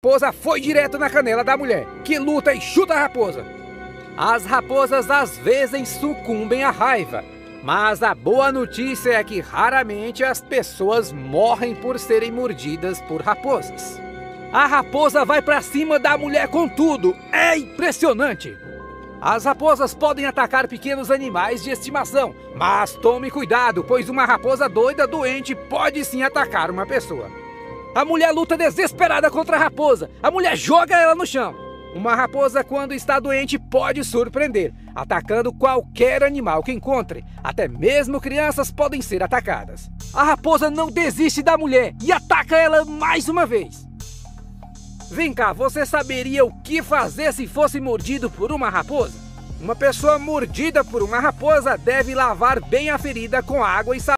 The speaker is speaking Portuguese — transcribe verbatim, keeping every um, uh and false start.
raposa foi direto na canela da mulher, que luta e chuta a raposa. As raposas às vezes sucumbem à raiva, mas a boa notícia é que raramente as pessoas morrem por serem mordidas por raposas. A raposa vai pra cima da mulher com tudo, é impressionante! As raposas podem atacar pequenos animais de estimação, mas tome cuidado, pois uma raposa doida doente pode sim atacar uma pessoa. A mulher luta desesperada contra a raposa, a mulher joga ela no chão. Uma raposa, quando está doente, pode surpreender, atacando qualquer animal que encontre. Até mesmo crianças podem ser atacadas. A raposa não desiste da mulher e ataca ela mais uma vez. Vem cá, você saberia o que fazer se fosse mordido por uma raposa? Uma pessoa mordida por uma raposa deve lavar bem a ferida com água e sabão.